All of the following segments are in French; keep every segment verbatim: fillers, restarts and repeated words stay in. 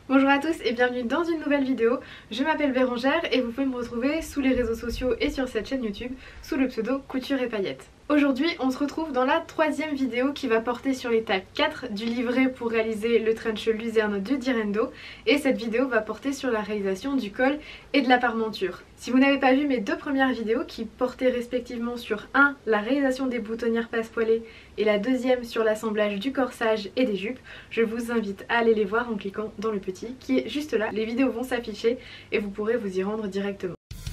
Bonjour à tous et bienvenue dans une nouvelle vidéo. Je m'appelle Bérangère et vous pouvez me retrouver sous les réseaux sociaux et sur cette chaîne YouTube sous le pseudo Couture et Paillettes. Aujourd'hui on se retrouve dans la troisième vidéo qui va porter sur l'étape quatre du livret pour réaliser le trench luzerne de Direndo, et cette vidéo va porter sur la réalisation du col et de la parmenture. Si vous n'avez pas vu mes deux premières vidéos qui portaient respectivement sur un la réalisation des boutonnières passepoilées et la deuxième sur l'assemblage du corsage et des jupes, je vous invite à aller les voir en cliquant dans le petit qui est juste là. Les vidéos vont s'afficher et vous pourrez vous y rendre directement.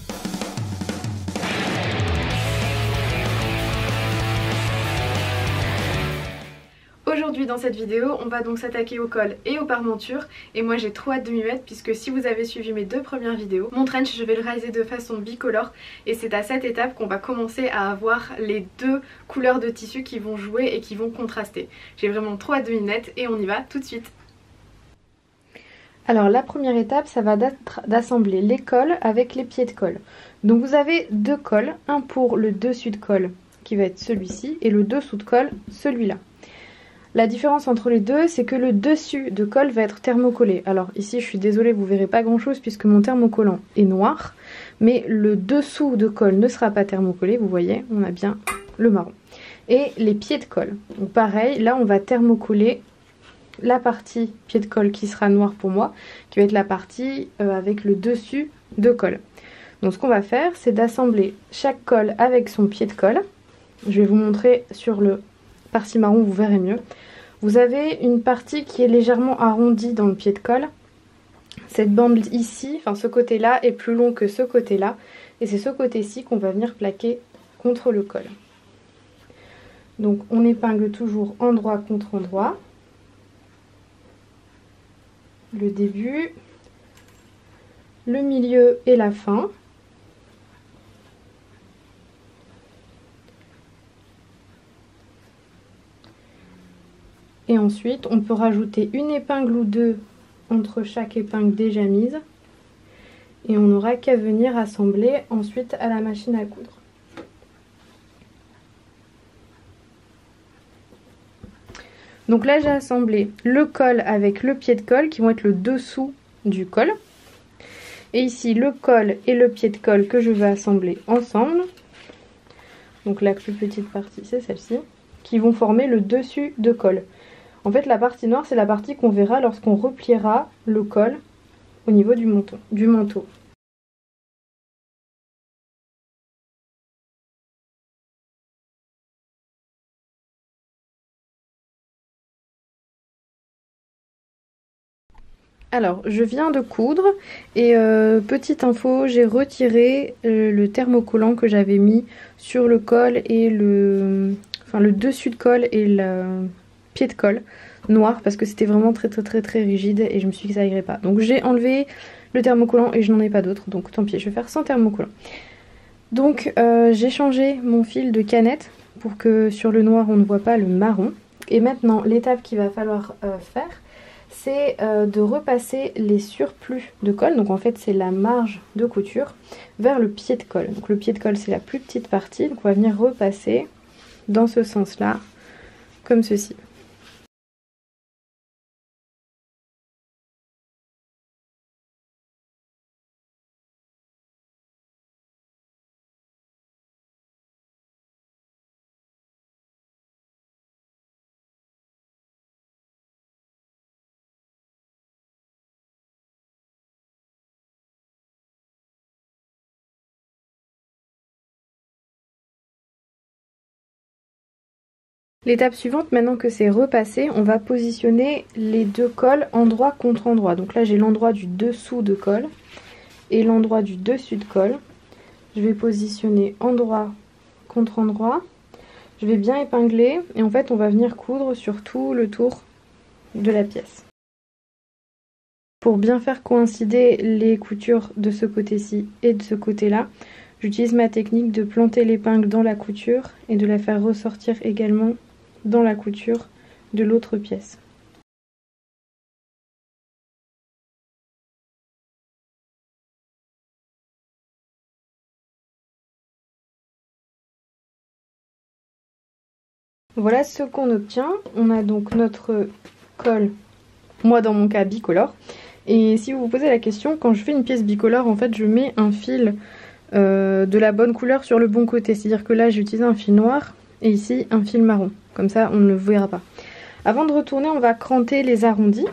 Aujourd'hui dans cette vidéo on va donc s'attaquer au col et aux parmentures, et moi j'ai trop hâte de m'y mettre puisque si vous avez suivi mes deux premières vidéos, mon trench je vais le réaliser de façon bicolore et c'est à cette étape qu'on va commencer à avoir les deux couleurs de tissu qui vont jouer et qui vont contraster. J'ai vraiment trop hâte de m'y mettre et on y va tout de suite. Alors la première étape ça va être d'assembler les cols avec les pieds de colle. Donc vous avez deux cols, un pour le dessus de colle qui va être celui-ci et le dessous de colle celui-là. La différence entre les deux, c'est que le dessus de colle va être thermocollé. Alors ici, je suis désolée, vous verrez pas grand chose puisque mon thermocollant est noir. Mais le dessous de colle ne sera pas thermocollé, vous voyez, on a bien le marron. Et les pieds de colle. Donc pareil, là on va thermocoller la partie pied de colle qui sera noire pour moi, qui va être la partie euh, avec le dessus de colle. Donc ce qu'on va faire, c'est d'assembler chaque colle avec son pied de colle. Je vais vous montrer sur le partie marron, vous verrez mieux. Vous avez une partie qui est légèrement arrondie dans le pied de colle. Cette bande ici, enfin ce côté là est plus long que ce côté là, et c'est ce côté-ci qu'on va venir plaquer contre le col. Donc on épingle toujours endroit contre endroit. Le début, le milieu et la fin. Et ensuite, on peut rajouter une épingle ou deux entre chaque épingle déjà mise. Et on n'aura qu'à venir assembler ensuite à la machine à coudre. Donc là, j'ai assemblé le col avec le pied de colle qui vont être le dessous du col. Et ici, le col et le pied de colle que je vais assembler ensemble. Donc la plus petite partie, c'est celle-ci, qui vont former le dessus de col. En fait, la partie noire, c'est la partie qu'on verra lorsqu'on repliera le col au niveau du menton, du manteau. Alors, je viens de coudre et euh, petite info, j'ai retiré euh, le thermocollant que j'avais mis sur le col et le, enfin, le dessus de col et le pied de colle noir parce que c'était vraiment très très très très rigide et je me suis dit que ça irait pas. Donc j'ai enlevé le thermocollant et je n'en ai pas d'autre, donc tant pis, je vais faire sans thermocollant. Donc euh, j'ai changé mon fil de canette pour que sur le noir on ne voit pas le marron. Et maintenant l'étape qu'il va falloir euh, faire, c'est euh, de repasser les surplus de colle, donc en fait c'est la marge de couture, vers le pied de colle. Donc le pied de colle c'est la plus petite partie, donc on va venir repasser dans ce sens là, comme ceci. L'étape suivante, maintenant que c'est repassé, on va positionner les deux cols endroit contre endroit. Donc là j'ai l'endroit du dessous de colle et l'endroit du dessus de colle. Je vais positionner endroit contre endroit. Je vais bien épingler et en fait on va venir coudre sur tout le tour de la pièce. Pour bien faire coïncider les coutures de ce côté-ci et de ce côté-là, j'utilise ma technique de planter l'épingle dans la couture et de la faire ressortir également dans la couture de l'autre pièce. Voilà ce qu'on obtient. On a donc notre col, moi dans mon cas bicolore, Et si vous vous posez la question, quand je fais une pièce bicolore, en fait je mets un fil euh, de la bonne couleur sur le bon côté. C'est-à-dire que là j'ai utilisé un fil noir et ici un fil marron. Comme ça on ne le verra pas. Avant de retourner, on va cranter les arrondis.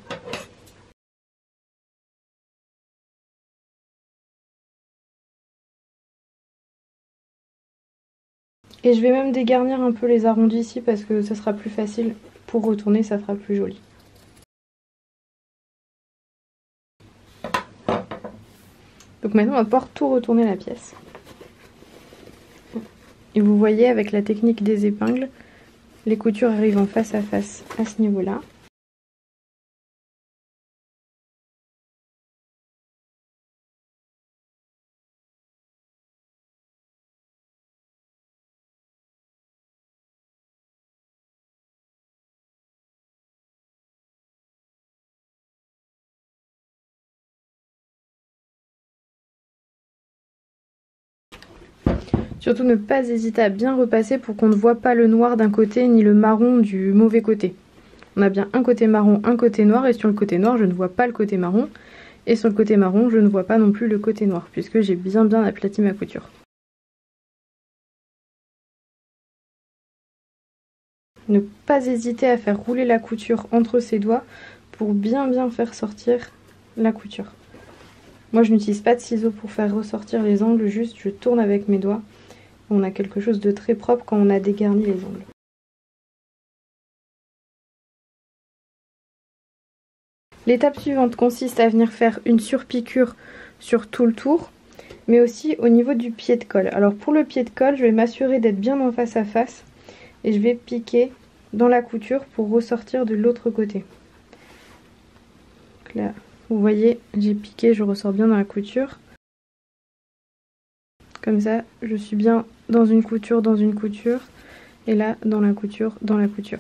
Et je vais même dégarnir un peu les arrondis ici parce que ça sera plus facile pour retourner, ça fera plus joli. Donc maintenant on va pouvoir tout retourner la pièce. Et vous voyez avec la technique des épingles, les coutures arrivent en face à face à ce niveau-là. Surtout ne pas hésiter à bien repasser pour qu'on ne voit pas le noir d'un côté ni le marron du mauvais côté. On a bien un côté marron, un côté noir, et sur le côté noir je ne vois pas le côté marron. Et sur le côté marron je ne vois pas non plus le côté noir puisque j'ai bien bien aplati ma couture. Ne pas hésiter à faire rouler la couture entre ses doigts pour bien bien faire sortir la couture. Moi je n'utilise pas de ciseaux pour faire ressortir les angles, juste je tourne avec mes doigts. On a quelque chose de très propre quand on a dégarni les angles. L'étape suivante consiste à venir faire une surpiqûre sur tout le tour, mais aussi au niveau du pied de colle. Alors pour le pied de colle, je vais m'assurer d'être bien en face à face et je vais piquer dans la couture pour ressortir de l'autre côté. Donc là, vous voyez, j'ai piqué, je ressors bien dans la couture. Comme ça, je suis bien dans une couture, dans une couture, et là, dans la couture, dans la couture.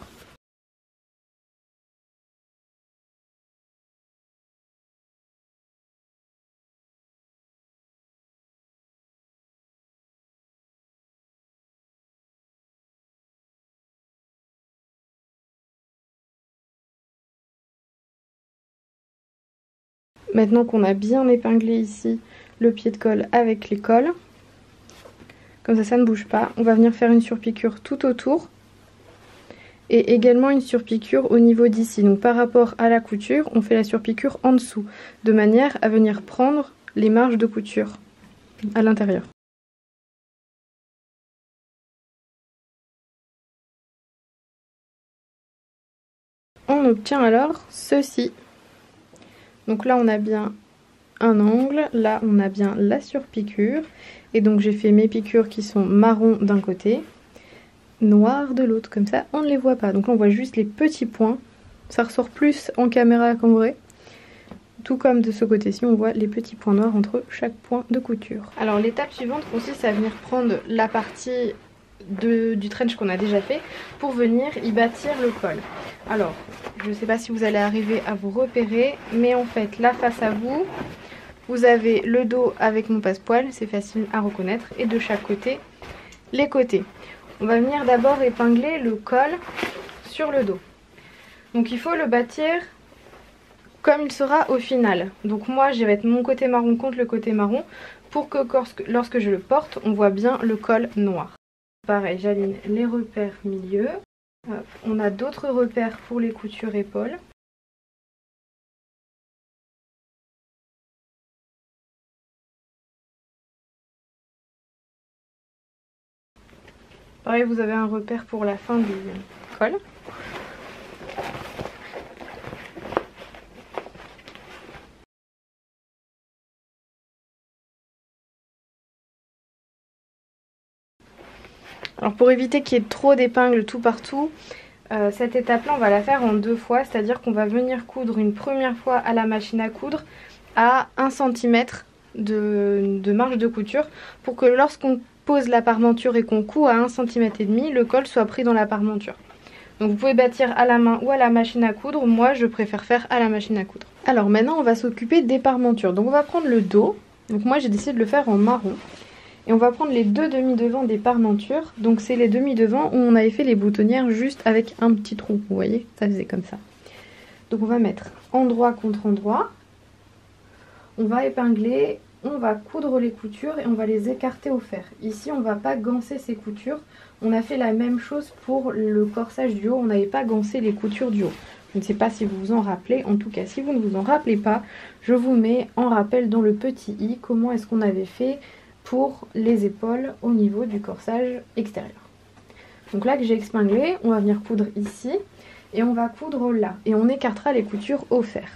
Maintenant qu'on a bien épinglé ici le pied de colle avec les colles, comme ça, ça ne bouge pas. On va venir faire une surpiqûre tout autour. Et également une surpiqûre au niveau d'ici. Donc par rapport à la couture, on fait la surpiqûre en dessous. De manière à venir prendre les marges de couture à l'intérieur. On obtient alors ceci. Donc là on a bien un angle, là on a bien la surpiqûre. Et donc j'ai fait mes piqûres qui sont marron d'un côté, noir de l'autre, comme ça on ne les voit pas. Donc là on voit juste les petits points, ça ressort plus en caméra qu'en vrai. Tout comme de ce côté-ci on voit les petits points noirs entre chaque point de couture. Alors l'étape suivante consiste à venir prendre la partie de, du trench qu'on a déjà fait pour venir y bâtir le col. Alors je ne sais pas si vous allez arriver à vous repérer, mais en fait là face à vous, vous avez le dos avec mon passepoil, c'est facile à reconnaître, et de chaque côté, les côtés. On va venir d'abord épingler le col sur le dos. Donc il faut le bâtir comme il sera au final. Donc moi je vais mettre mon côté marron contre le côté marron pour que lorsque je le porte, on voit bien le col noir. Pareil, j'aligne les repères milieu. Hop. On a d'autres repères pour les coutures épaules. Pareil, vous avez un repère pour la fin du col. Alors pour éviter qu'il y ait trop d'épingles tout partout, euh, cette étape-là on va la faire en deux fois, c'est-à-dire qu'on va venir coudre une première fois à la machine à coudre à un centimètre de, de marge de couture pour que lorsqu'on pose la parmenture et qu'on coud à un centimètre et demi, le col soit pris dans la parmenture. Donc vous pouvez bâtir à la main ou à la machine à coudre, moi je préfère faire à la machine à coudre. Alors maintenant on va s'occuper des parmentures, donc on va prendre le dos, donc moi j'ai décidé de le faire en marron. Et on va prendre les deux demi-devants des parmentures, donc c'est les demi-devants où on avait fait les boutonnières juste avec un petit trou, vous voyez, ça faisait comme ça. Donc on va mettre endroit contre endroit, On va épingler, on va coudre les coutures et on va les écarter au fer. Ici on ne va pas ganser ces coutures. On a fait la même chose pour le corsage du haut, on n'avait pas gancé les coutures du haut. Je ne sais pas si vous vous en rappelez, en tout cas si vous ne vous en rappelez pas, je vous mets en rappel dans le petit i comment est-ce qu'on avait fait pour les épaules au niveau du corsage extérieur. Donc là que j'ai épinglé, on va venir coudre ici et on va coudre là et on écartera les coutures au fer.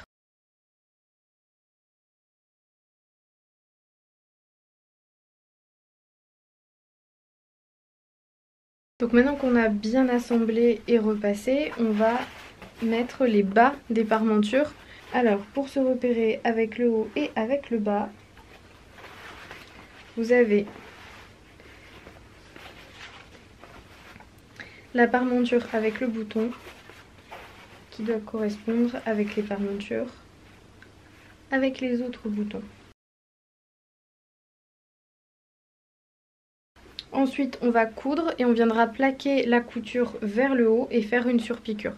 Donc maintenant qu'on a bien assemblé et repassé, on va mettre les bas des parmentures. Alors pour se repérer avec le haut et avec le bas, vous avez la parmenture avec le bouton qui doit correspondre avec les parmentures avec les autres boutons. Ensuite on va coudre et on viendra plaquer la couture vers le haut et faire une surpiqûre.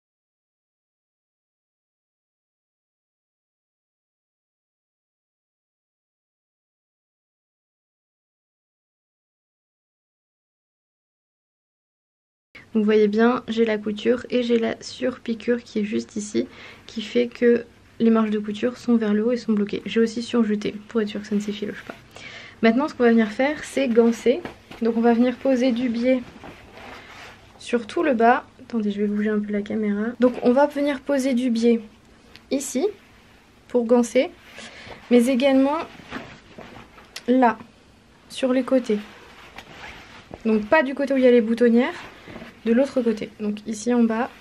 Vous voyez bien, j'ai la couture et j'ai la surpiqûre qui est juste ici, qui fait que les marges de couture sont vers le haut et sont bloquées. J'ai aussi surjeté pour être sûr que ça ne s'effiloche pas. Maintenant ce qu'on va venir faire c'est ganser. Donc on va venir poser du biais sur tout le bas. Attendez, je vais bouger un peu la caméra. Donc on va venir poser du biais ici pour ganser, mais également là, sur les côtés. Donc pas du côté où il y a les boutonnières, de l'autre côté. Donc ici en bas,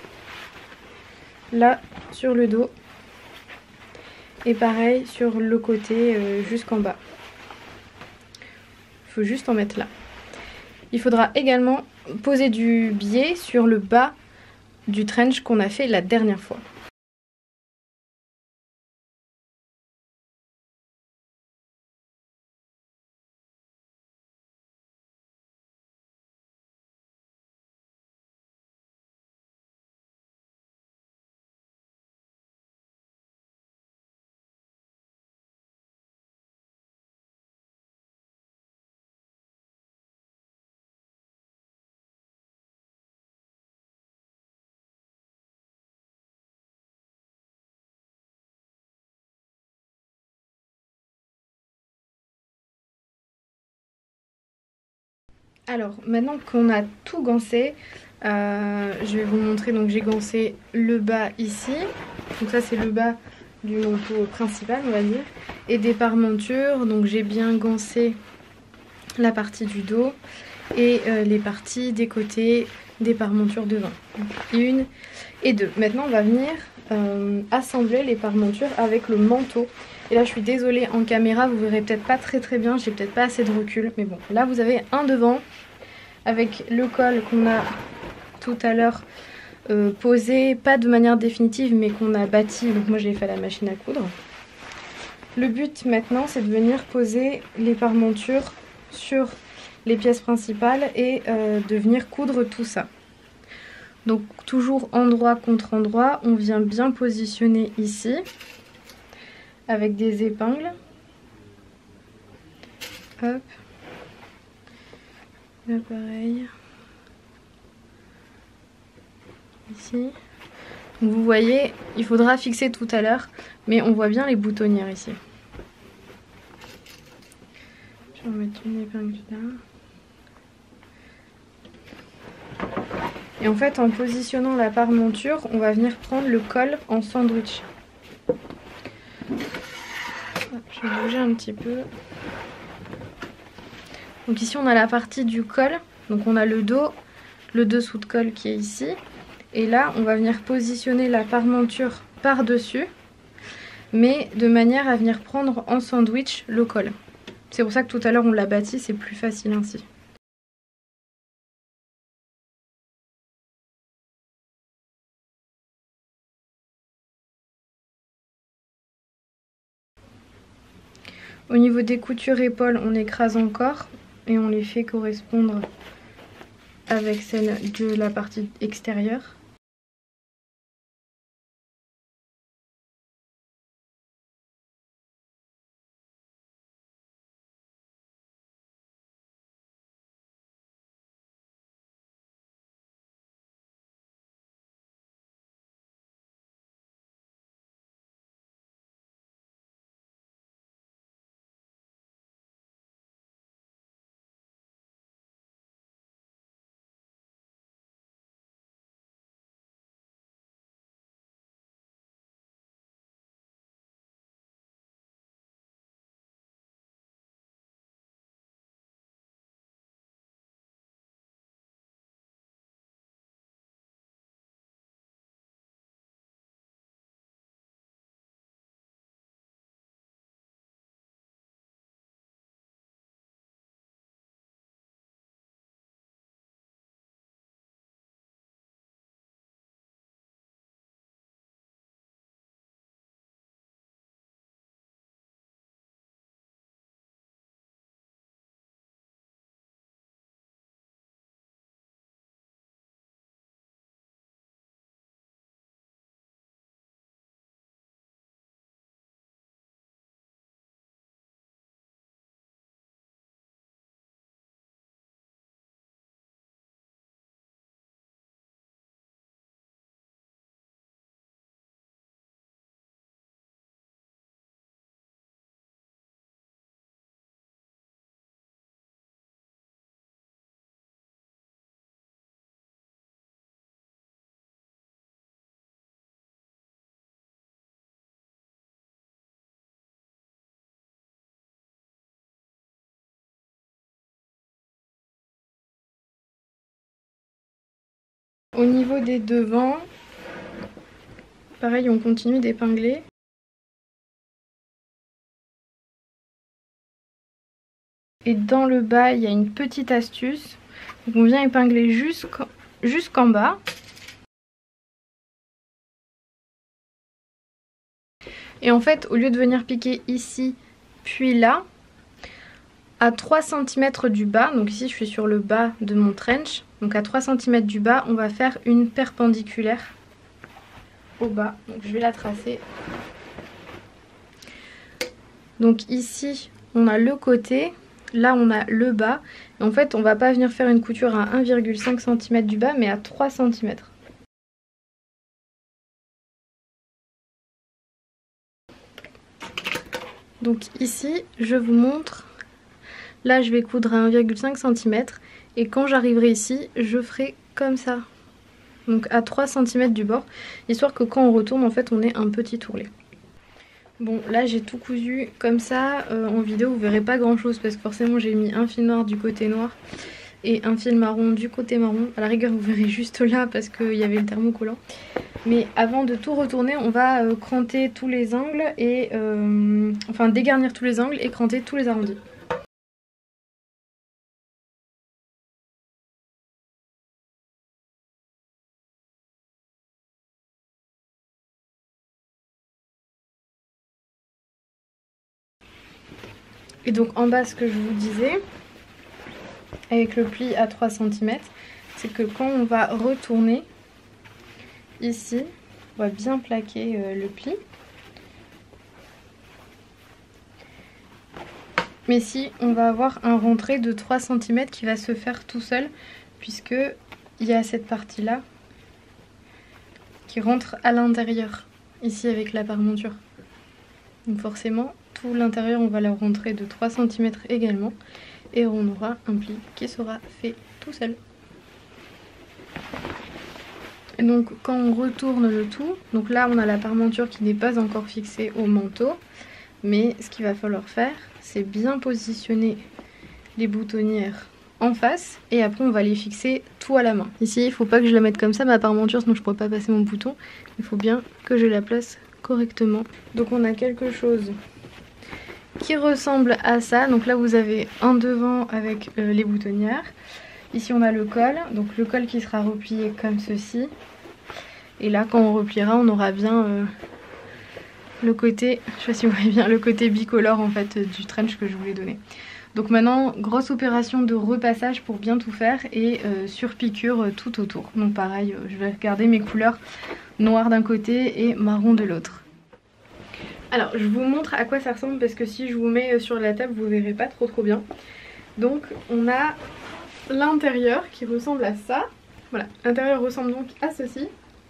là sur le dos, et pareil sur le côté euh, jusqu'en bas. Il faut juste en mettre là. Il faudra également poser du biais sur le bas du trench qu'on a fait la dernière fois. Alors maintenant qu'on a tout gancé, euh, je vais vous montrer. Donc j'ai gancé le bas ici, donc ça c'est le bas du manteau principal on va dire, et des parmentures. Donc j'ai bien gancé la partie du dos et euh, les parties des côtés des parmentures devant. Donc, une et deux. Maintenant on va venir euh, assembler les parmentures avec le manteau. Et là je suis désolée, en caméra vous verrez peut-être pas très très bien, j'ai peut-être pas assez de recul, mais bon, là vous avez un devant avec le col qu'on a tout à l'heure euh, posé, pas de manière définitive mais qu'on a bâti, donc moi je l'ai fait à la machine à coudre. Le but maintenant c'est de venir poser les parmentures sur les pièces principales et euh, de venir coudre tout ça. Donc toujours endroit contre endroit, on vient bien positionner ici avec des épingles. Hop. Là pareil. Ici. Donc vous voyez, il faudra fixer tout à l'heure, mais on voit bien les boutonnières ici. Je vais en mettre une épingle là. Et en fait, en positionnant la parmenture, on va venir prendre le col en sandwich. Je vais bouger un petit peu. Donc ici, on a la partie du col. Donc on a le dos, le dessous de col qui est ici. Et là, on va venir positionner la parmenture par-dessus, mais de manière à venir prendre en sandwich le col. C'est pour ça que tout à l'heure, on l'a bâti, c'est plus facile ainsi. Au niveau des coutures épaules, on écrase encore et on les fait correspondre avec celle de la partie extérieure. au niveau des devants, pareil, on continue d'épingler. Et dans le bas, il y a une petite astuce. Donc on vient épingler jusqu'en jusqu'en bas. Et en fait, au lieu de venir piquer ici, puis là, à trois centimètres du bas, donc ici je suis sur le bas de mon trench, donc à trois centimètres du bas, on va faire une perpendiculaire au bas. Donc je vais la tracer. Donc ici, on a le côté, là on a le bas. Et en fait, on va pas venir faire une couture à un virgule cinq centimètres du bas, mais à trois centimètres. Donc ici, je vous montre, là je vais coudre à un virgule cinq centimètres et quand j'arriverai ici, je ferai comme ça. Donc à trois centimètres du bord, histoire que quand on retourne, en fait, on ait un petit ourlet. Bon, là j'ai tout cousu comme ça, euh, en vidéo vous verrez pas grand chose parce que forcément j'ai mis un fil noir du côté noir et un fil marron du côté marron. À la rigueur vous verrez juste là parce qu'il y avait le thermocollant. Mais avant de tout retourner, on va euh, cranter tous les angles et euh, enfin dégarnir tous les angles et cranter tous les arrondis. Et donc en bas, ce que je vous disais, avec le pli à trois centimètres, c'est que quand on va retourner ici, on va bien plaquer euh, le pli. Mais ici, on va avoir un rentré de trois centimètres qui va se faire tout seul, puisque il y a cette partie-là qui rentre à l'intérieur, ici avec la parementure. Donc forcément, tout l'intérieur, on va la rentrer de trois centimètres également. Et on aura un pli qui sera fait tout seul. Et donc quand on retourne le tout, donc là on a la parementure qui n'est pas encore fixée au manteau. Mais ce qu'il va falloir faire, c'est bien positionner les boutonnières en face. Et après on va les fixer tout à la main. Ici il ne faut pas que je la mette comme ça, ma parementure, sinon je ne pourrais pas passer mon bouton. Il faut bien que je la place correctement. Donc on a quelque chose qui ressemble à ça. Donc là vous avez un devant avec euh, les boutonnières. Ici on a le col, donc le col qui sera replié comme ceci. Et là quand on repliera, on aura bien euh, le côté, je sais pas si vous voyez bien, le côté bicolore en fait du trench que je voulais donner. Donc maintenant, grosse opération de repassage pour bien tout faire et euh, surpiqûre tout autour. Donc pareil, euh, je vais regarder mes couleurs noir d'un côté et marron de l'autre. Alors je vous montre à quoi ça ressemble parce que si je vous mets sur la table, vous verrez pas trop trop bien. Donc on a l'intérieur qui ressemble à ça. Voilà, l'intérieur ressemble donc à ceci.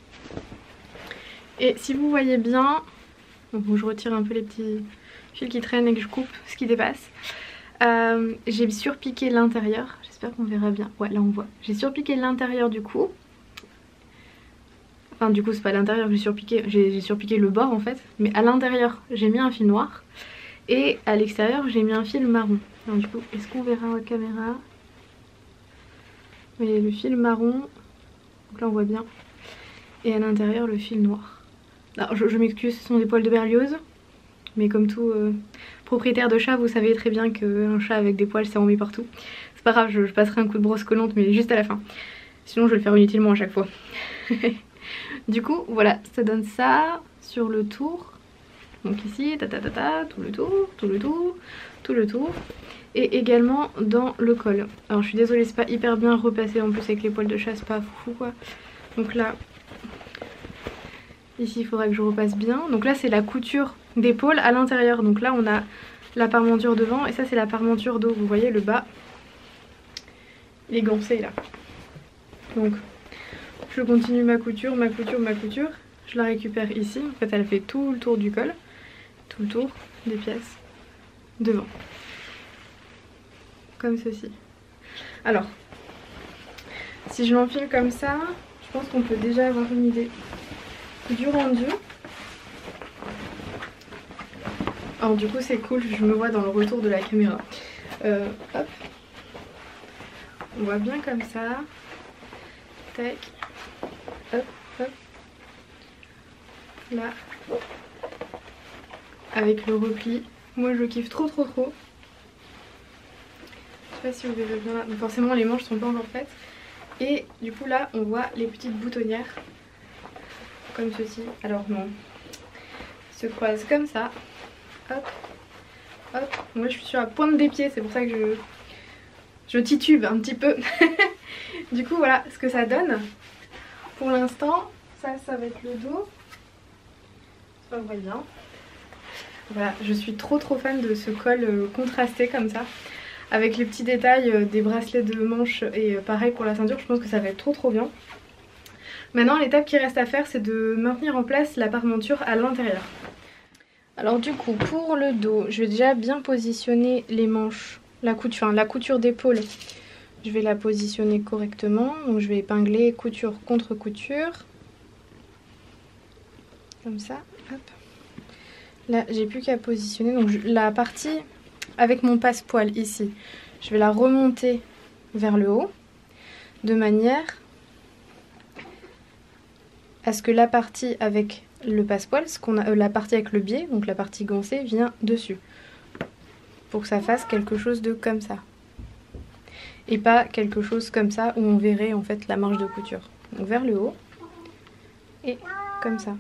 Et si vous voyez bien, donc je retire un peu les petits fils qui traînent et que je coupe ce qui dépasse. Euh, j'ai surpiqué l'intérieur, j'espère qu'on verra bien. Ouais, là on voit. J'ai surpiqué l'intérieur du cou. Enfin du coup c'est pas l'intérieur que j'ai surpiqué, j'ai surpiqué le bord en fait. Mais à l'intérieur j'ai mis un fil noir. Et à l'extérieur j'ai mis un fil marron. Alors du coup, est-ce qu'on verra à la caméra? Mais le fil marron, donc là on voit bien. Et à l'intérieur le fil noir. Alors je, je m'excuse, ce sont des poils de Berlioz. Mais comme tout euh, propriétaire de chat, vous savez très bien qu'un chat avec des poils c'est remis partout. C'est pas grave, je, je passerai un coup de brosse collante mais juste à la fin. Sinon je vais le faire inutilement à chaque fois. Du coup voilà, ça donne ça sur le tour. Donc ici, ta ta ta ta, tout le tour, tout le tour, tout le tour. Et également dans le col. Alors je suis désolée, c'est pas hyper bien repassé en plus avec les poils de chat, c'est pas fou quoi. Donc là, ici il faudra que je repasse bien. Donc là c'est la couture d'épaule à l'intérieur. Donc là on a la parementure devant et ça c'est la parementure dos. Vous voyez le bas, il est gancé là. Donc je continue ma couture, ma couture, ma couture. Je la récupère ici. En fait elle fait tout le tour du col. Tout le tour des pièces devant. Comme ceci. Alors, si je l'enfile comme ça, je pense qu'on peut déjà avoir une idée du rendu. Alors du coup c'est cool, je me vois dans le retour de la caméra. Euh, hop. On voit bien comme ça. Tac. là, avec le repli. Moi je kiffe trop trop trop. Je sais pas si vous verrez bien là, donc forcément les manches sont pas encore faites. Et du coup là on voit les petites boutonnières, comme ceci. Alors non, se croisent comme ça, hop, hop. Moi je suis sur la pointe des pieds, c'est pour ça que je, je titube un petit peu. Du coup voilà ce que ça donne. Pour l'instant, ça, ça va être le dos. Ça on voit bien. Voilà, je suis trop trop fan de ce col euh, contrasté comme ça. Avec les petits détails euh, des bracelets de manche et euh, pareil pour la ceinture, je pense que ça va être trop trop bien. Maintenant l'étape qui reste à faire, c'est de maintenir en place la parmenture à l'intérieur. Alors du coup pour le dos, je vais déjà bien positionner les manches, la couture, hein, la couture d'épaule. Je vais la positionner correctement, donc je vais épingler couture contre couture. Comme ça, hop. Là j'ai plus qu'à positionner, donc je, la partie avec mon passe-poil ici, je vais la remonter vers le haut, de manière à ce que la partie avec le passe-poil, ce qu'on a, euh, la partie avec le biais, donc la partie gancée, vient dessus. Pour que ça fasse quelque chose de comme ça. Et pas quelque chose comme ça où on verrait en fait la marge de couture. Donc vers le haut et comme ça.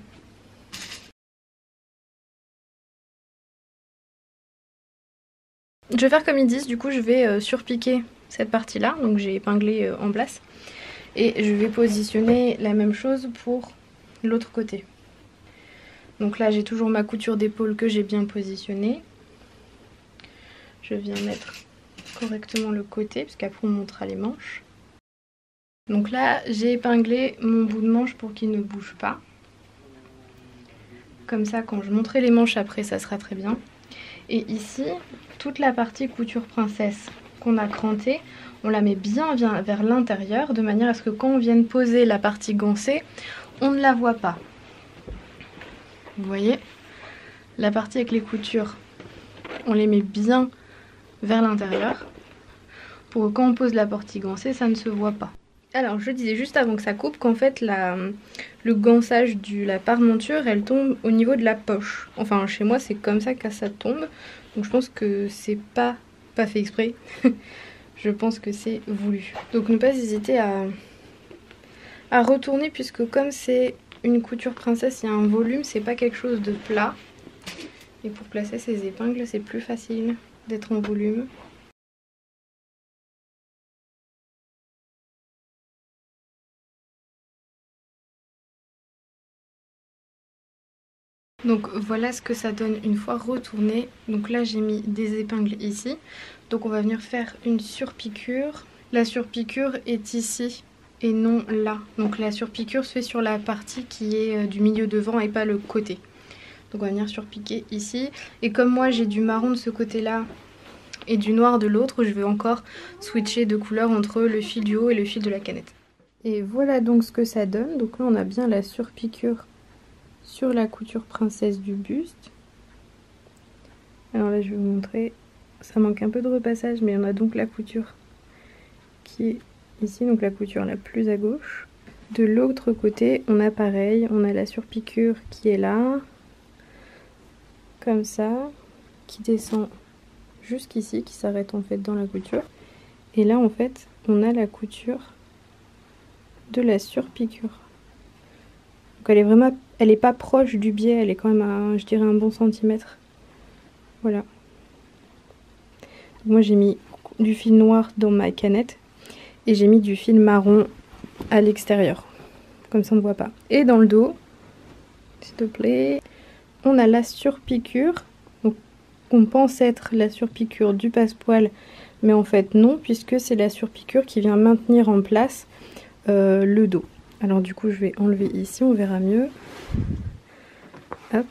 Je vais faire comme ils disent, du coup je vais euh, surpiquer cette partie là, donc j'ai épinglé euh, en place. Et je vais positionner la même chose pour l'autre côté. Donc là j'ai toujours ma couture d'épaule que j'ai bien positionnée. Je viens mettre correctement le côté, parce qu'après on montera les manches. Donc là j'ai épinglé mon bout de manche pour qu'il ne bouge pas. Comme ça quand je montrerai les manches après ça sera très bien. Et ici, toute la partie couture princesse qu'on a crantée, on la met bien vers l'intérieur de manière à ce que quand on vienne poser la partie gancée, on ne la voit pas. Vous voyez, la partie avec les coutures, on les met bien vers l'intérieur pour que quand on pose la partie gancée, ça ne se voit pas. Alors je disais juste avant que ça coupe qu'en fait la, le gançage de la parmenture elle tombe au niveau de la poche. Enfin chez moi c'est comme ça que ça tombe. Donc je pense que c'est pas, pas fait exprès. Je pense que c'est voulu. Donc ne pas hésiter à, à retourner puisque comme c'est une couture princesse, il y a un volume, c'est pas quelque chose de plat. Et pour placer ces épingles c'est plus facile d'être en volume. Donc voilà ce que ça donne une fois retourné. Donc là j'ai mis des épingles ici. Donc on va venir faire une surpiqûre. La surpiqûre est ici et non là. Donc la surpiqûre se fait sur la partie qui est du milieu devant et pas le côté. Donc on va venir surpiquer ici. Et comme moi j'ai du marron de ce côté là et du noir de l'autre, je vais encore switcher de couleur entre le fil du haut et le fil de la canette. Et voilà donc ce que ça donne. Donc là on a bien la surpiqûre sur la couture princesse du buste. Alors là je vais vous montrer, ça manque un peu de repassage mais on a donc la couture qui est ici, donc la couture la plus à gauche. De l'autre côté on a pareil, on a la surpiqûre qui est là, comme ça, qui descend jusqu'ici, qui s'arrête en fait dans la couture. Et là en fait on a la couture de la surpiqûre. Donc elle est vraiment, elle est pas proche du biais, elle est quand même à, je dirais, un bon centimètre. Voilà. Donc moi j'ai mis du fil noir dans ma canette et j'ai mis du fil marron à l'extérieur. Comme ça on ne voit pas. Et dans le dos, s'il te plaît, on a la surpiqûre. Donc on pense être la surpiqûre du passe-poil, mais en fait non, puisque c'est la surpiqûre qui vient maintenir en place euh, le dos. Alors du coup je vais enlever ici, on verra mieux. Hop.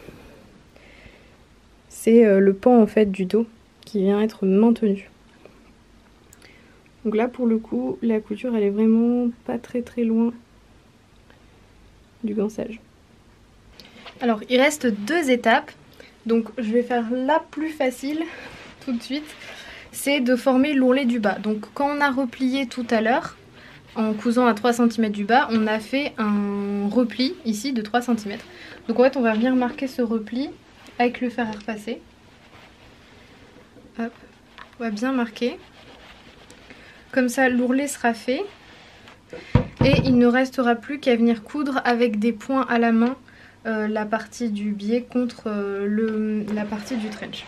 C'est euh, le pan en fait du dos qui vient être maintenu. Donc là pour le coup la couture elle est vraiment pas très très loin du gançage. Alors il reste deux étapes. Donc je vais faire la plus facile tout de suite. C'est de former l'ourlet du bas. Donc quand on a replié tout à l'heure, en cousant à trois centimètres du bas, on a fait un repli ici de trois centimètres. Donc en fait on va venir marquer ce repli avec le fer à repasser. Hop, on va bien marquer. Comme ça l'ourlet sera fait. Et il ne restera plus qu'à venir coudre avec des points à la main euh, la partie du biais contre euh, le, la partie du trench.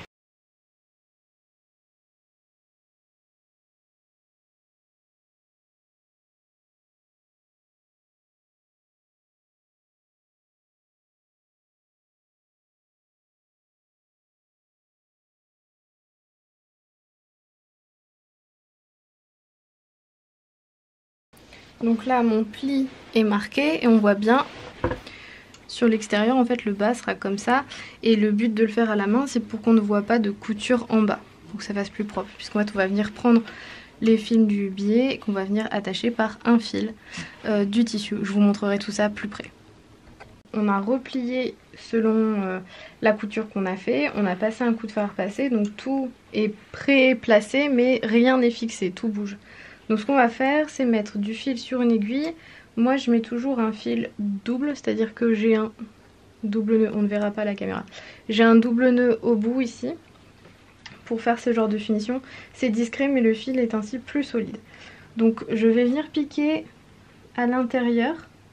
Donc là mon pli est marqué et on voit bien sur l'extérieur en fait le bas sera comme ça et le but de le faire à la main c'est pour qu'on ne voit pas de couture en bas pour que ça fasse plus propre, puisqu'en fait on va venir prendre les fils du biais et qu'on va venir attacher par un fil euh, du tissu. Je vous montrerai tout ça plus près. On a replié selon euh, la couture qu'on a fait, on a passé un coup de fer à repasser, donc tout est pré-placé mais rien n'est fixé, tout bouge. Donc ce qu'on va faire c'est mettre du fil sur une aiguille. Moi je mets toujours un fil double, c'est-à-dire que j'ai un double nœud, on ne verra pas la caméra. J'ai un double nœud au bout ici pour faire ce genre de finition. C'est discret mais le fil est ainsi plus solide. Donc je vais venir piquer à l'intérieur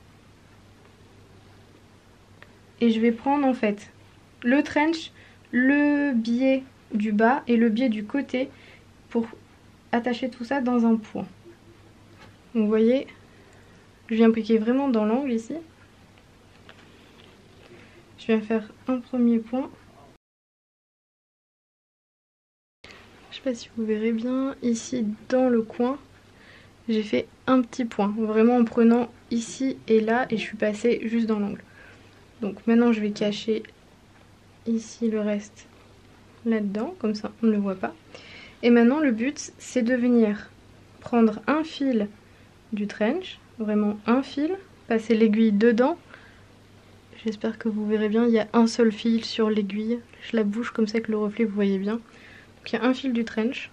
et je vais prendre en fait le trench, le biais du bas et le biais du côté pour attacher tout ça dans un point. Donc vous voyez, je viens piquer vraiment dans l'angle ici. Je viens faire un premier point. Je sais pas si vous verrez bien, ici dans le coin, j'ai fait un petit point. Vraiment en prenant ici et là et je suis passée juste dans l'angle. Donc maintenant je vais cacher ici le reste là-dedans, comme ça on ne le voit pas. Et maintenant le but c'est de venir prendre un fil du trench, vraiment un fil, passer l'aiguille dedans. J'espère que vous verrez bien, il y a un seul fil sur l'aiguille. Je la bouge comme ça que le reflet vous voyez bien. Donc il y a un fil du trench.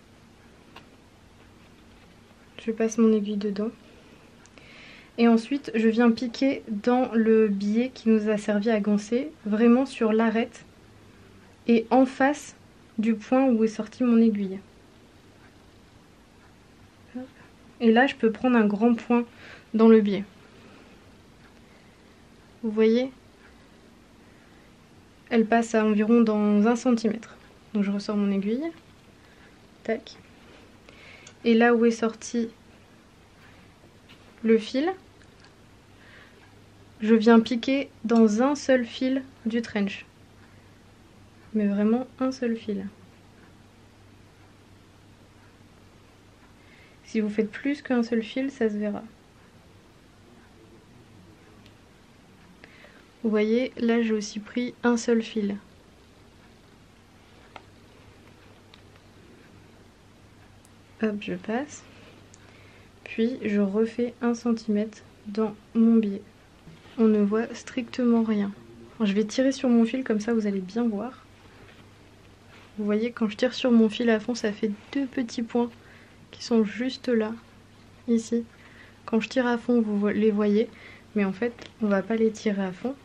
Je passe mon aiguille dedans. Et ensuite je viens piquer dans le biais qui nous a servi à ganser, vraiment sur l'arête et en face du point où est sortie mon aiguille. Et là je peux prendre un grand point dans le biais. Vous voyez, elle passe à environ dans un centimètre. Donc je ressors mon aiguille. Tac. Et là où est sorti le fil, je viens piquer dans un seul fil du trench. Mais vraiment un seul fil. Si vous faites plus qu'un seul fil, ça se verra. Vous voyez, là j'ai aussi pris un seul fil. Hop, je passe. Puis je refais un centimètre dans mon biais. On ne voit strictement rien. Alors, je vais tirer sur mon fil comme ça vous allez bien voir. Vous voyez, quand je tire sur mon fil à fond, ça fait deux petits points qui sont juste là, ici. Quand je tire à fond, vous les voyez, mais en fait, on va pas les tirer à fond.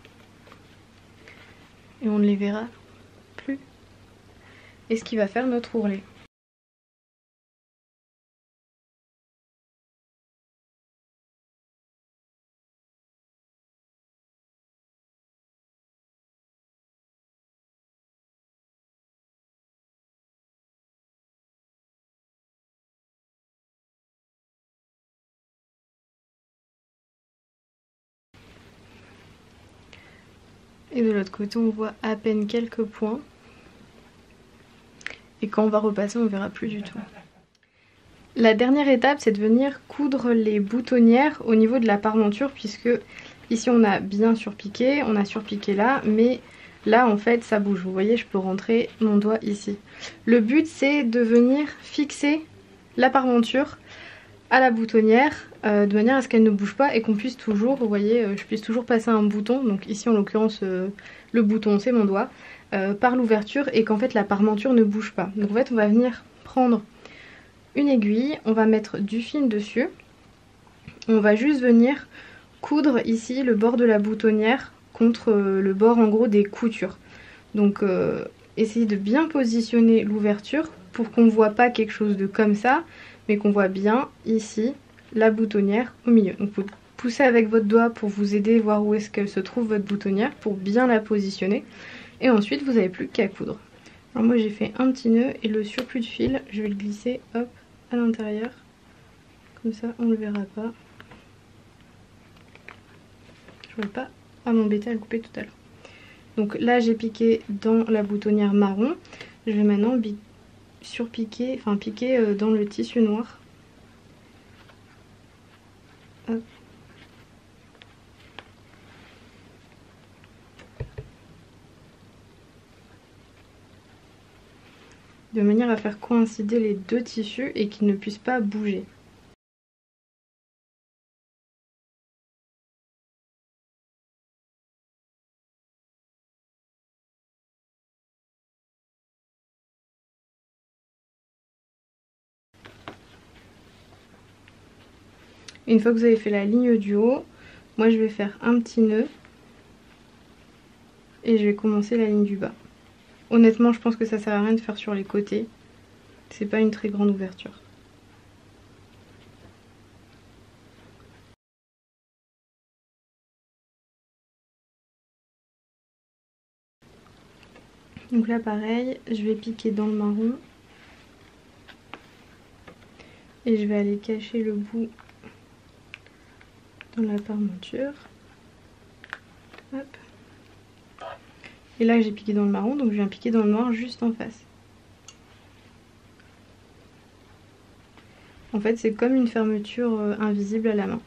Et on ne les verra plus. Et ce qui va faire notre ourlet. Et de l'autre côté on voit à peine quelques points. Et quand on va repasser on ne verra plus du tout. La dernière étape c'est de venir coudre les boutonnières au niveau de la parmenture, puisque ici on a bien surpiqué, on a surpiqué là, mais là en fait ça bouge. Vous voyez, je peux rentrer mon doigt ici. Le but c'est de venir fixer la parmenture à la boutonnière euh, de manière à ce qu'elle ne bouge pas et qu'on puisse toujours, vous voyez, euh, je puisse toujours passer un bouton, donc ici en l'occurrence euh, le bouton c'est mon doigt, euh, par l'ouverture et qu'en fait la parmenture ne bouge pas. Donc en fait on va venir prendre une aiguille, on va mettre du fil dessus, on va juste venir coudre ici le bord de la boutonnière contre le bord en gros des coutures. Donc euh, essayez de bien positionner l'ouverture pour qu'on ne voit pas quelque chose de comme ça, mais qu'on voit bien ici la boutonnière au milieu. Donc vous poussez avec votre doigt pour vous aider à voir où est-ce qu'elle se trouve votre boutonnière, pour bien la positionner. Et ensuite vous n'avez plus qu'à coudre. Alors moi j'ai fait un petit nœud et le surplus de fil, je vais le glisser hop à l'intérieur. Comme ça on ne le verra pas. Je ne vais pas à m'embêter à le couper tout à l'heure. Donc là j'ai piqué dans la boutonnière marron. Je vais maintenant surpiquer, enfin piquer dans le tissu noir. Hop. De manière à faire coïncider les deux tissus et qu'ils ne puissent pas bouger. Une fois que vous avez fait la ligne du haut, moi je vais faire un petit nœud et je vais commencer la ligne du bas. Honnêtement, je pense que ça sert à rien de faire sur les côtés. C'est pas une très grande ouverture. Donc là pareil, je vais piquer dans le marron. Et je vais aller cacher le bout dans la parmenture. Hop. Et là j'ai piqué dans le marron, donc je viens piquer dans le noir juste en face. En fait c'est comme une fermeture euh, invisible à la main.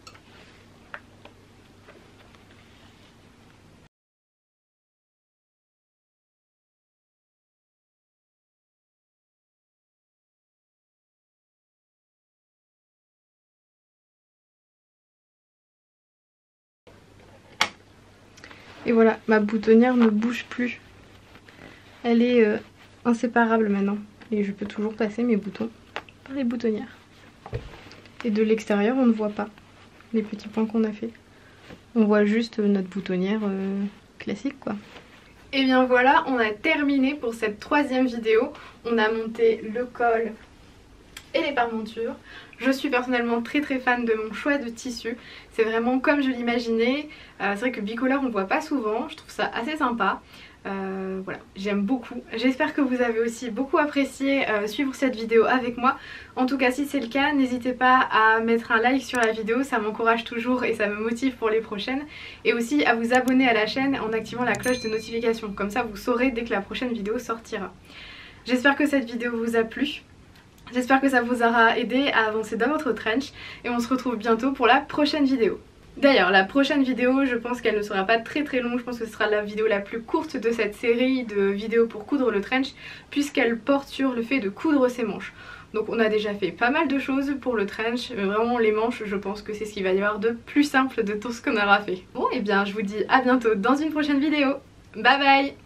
Et voilà, ma boutonnière ne bouge plus. Elle est euh, inséparable maintenant. Et je peux toujours passer mes boutons par les boutonnières. Et de l'extérieur, on ne voit pas les petits points qu'on a fait. On voit juste notre boutonnière euh, classique quoi. Et bien voilà, on a terminé pour cette troisième vidéo. On a monté le col et les parmentures. Je suis personnellement très très fan de mon choix de tissu. C'est vraiment comme je l'imaginais. Euh, c'est vrai que bicolore on ne voit pas souvent. Je trouve ça assez sympa. Euh, voilà, j'aime beaucoup. J'espère que vous avez aussi beaucoup apprécié euh, suivre cette vidéo avec moi. En tout cas si c'est le cas, n'hésitez pas à mettre un like sur la vidéo, ça m'encourage toujours et ça me motive pour les prochaines. Et aussi à vous abonner à la chaîne en activant la cloche de notification, comme ça vous saurez dès que la prochaine vidéo sortira. J'espère que cette vidéo vous a plu. J'espère que ça vous aura aidé à avancer dans votre trench et on se retrouve bientôt pour la prochaine vidéo. D'ailleurs, la prochaine vidéo, je pense qu'elle ne sera pas très très longue, je pense que ce sera la vidéo la plus courte de cette série de vidéos pour coudre le trench, puisqu'elle porte sur le fait de coudre ses manches. Donc on a déjà fait pas mal de choses pour le trench, mais vraiment les manches, je pense que c'est ce qu'il va y avoir de plus simple de tout ce qu'on aura fait. Bon, et bien je vous dis à bientôt dans une prochaine vidéo. Bye bye!